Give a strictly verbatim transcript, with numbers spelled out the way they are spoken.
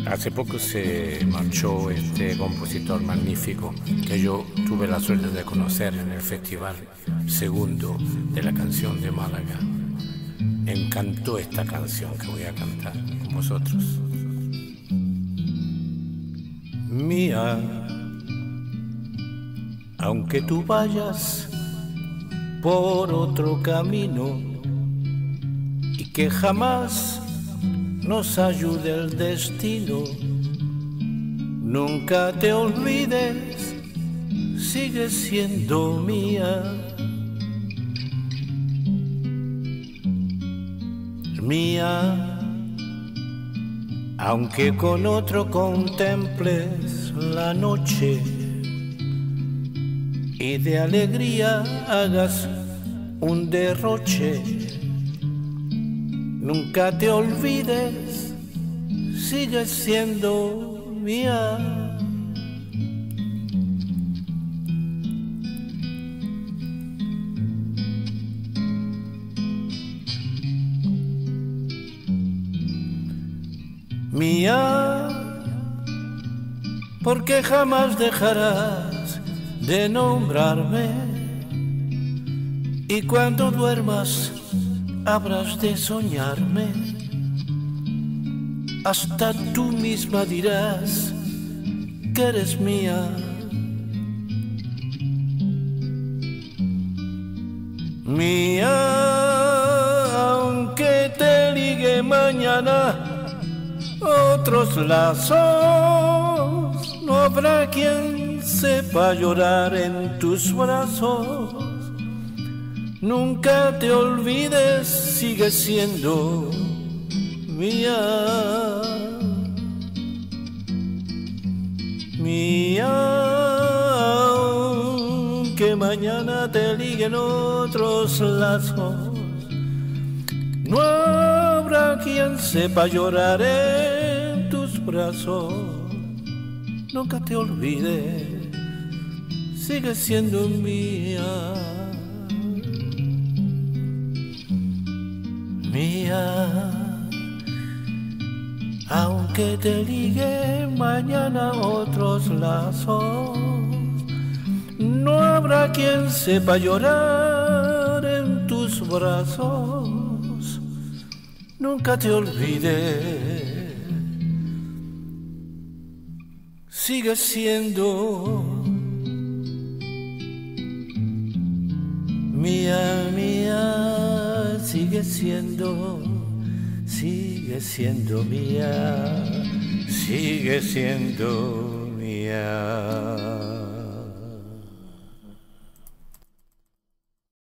Hace poco se marchó este compositor magnífico que yo tuve la suerte de conocer en el Festival Segundo de la Canción de Málaga. Me encantó esta canción que voy a cantar con vosotros. Mía, aunque tú vayas por otro camino y que jamás nos ayude el destino, nunca te olvides, sigue siendo mía. Mía, aunque con otro contemples la noche y de alegría hagas un derroche, nunca te olvides, sigue siendo mía. Mía, porque jamás dejarás de nombrarme y cuando duermas habrás de soñarme, hasta tú misma dirás que eres mía. Mía, aunque te ligue mañana otros lazos, no habrá quien sepa llorar en tus brazos. Nunca te olvides, sigue siendo mía. Mía, aunque mañana te liguen otros lazos, no habrá quien sepa llorar en tus brazos. Nunca te olvides, sigue siendo mía. Mía, aunque te ligue mañana otros lazos, no habrá quien sepa llorar en tus brazos. Nunca te olvides, sigue siendo mía, mía, sigue siendo, sigue siendo mía, sigue siendo mía.